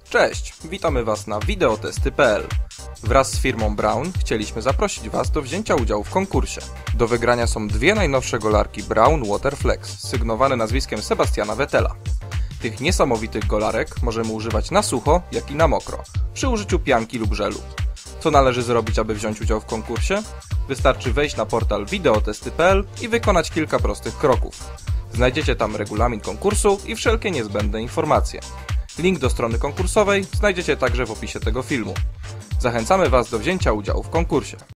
Cześć, witamy Was na wideotesty.pl. Wraz z firmą Braun chcieliśmy zaprosić Was do wzięcia udziału w konkursie. Do wygrania są dwie najnowsze golarki Braun Waterflex, sygnowane nazwiskiem Sebastiana Vettela. Tych niesamowitych golarek możemy używać na sucho, jak i na mokro, przy użyciu pianki lub żelu. Co należy zrobić, aby wziąć udział w konkursie? Wystarczy wejść na portal wideotesty.pl i wykonać kilka prostych kroków. Znajdziecie tam regulamin konkursu i wszelkie niezbędne informacje. Link do strony konkursowej znajdziecie także w opisie tego filmu. Zachęcamy Was do wzięcia udziału w konkursie.